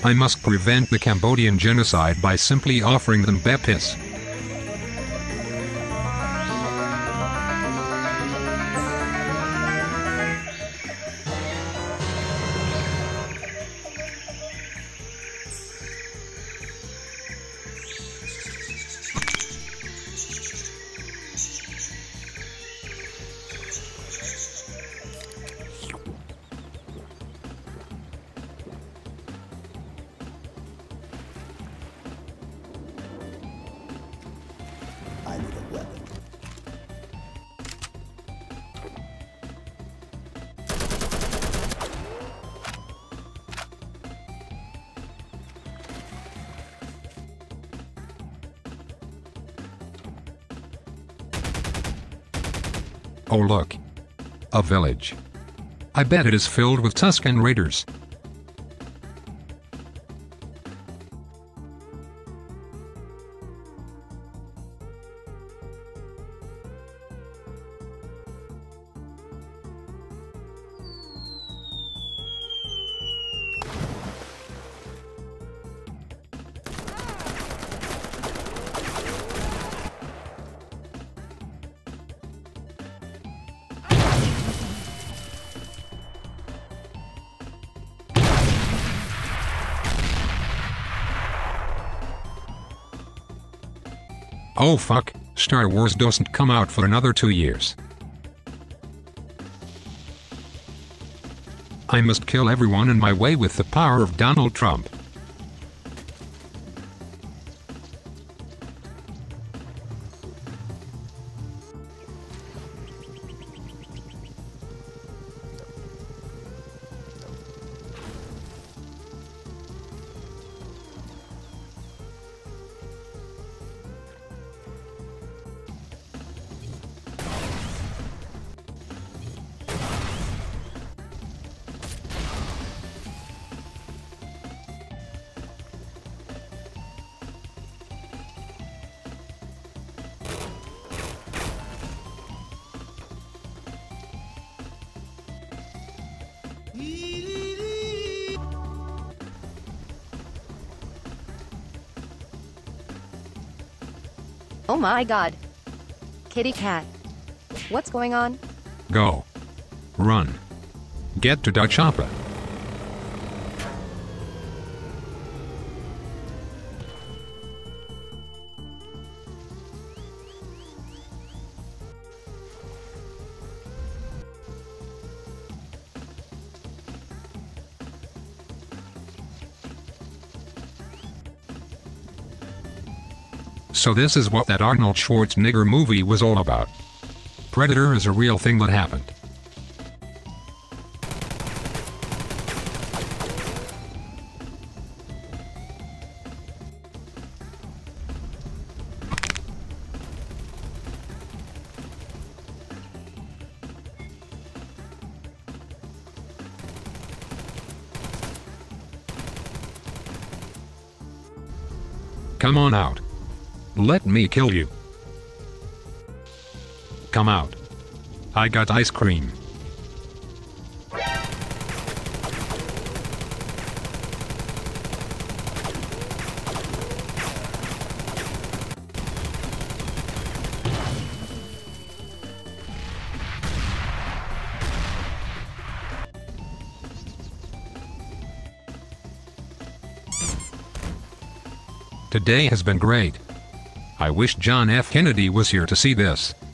I must prevent the Cambodian genocide by simply offering them bepis. I need a weapon. Oh look. A village. I bet it is filled with Tuscan raiders. Oh fuck, Star Wars doesn't come out for another 2 years. I must kill everyone in my way with the power of Donald Trump. Oh my god. Kitty cat. What's going on? Go. Run. Get to Dutch Opera. So this is what that Arnold Schwarzenegger movie was all about. Predator is a real thing that happened. Come on out. Let me kill you. Come out. I got ice cream. Today has been great. I wish John F. Kennedy was here to see this.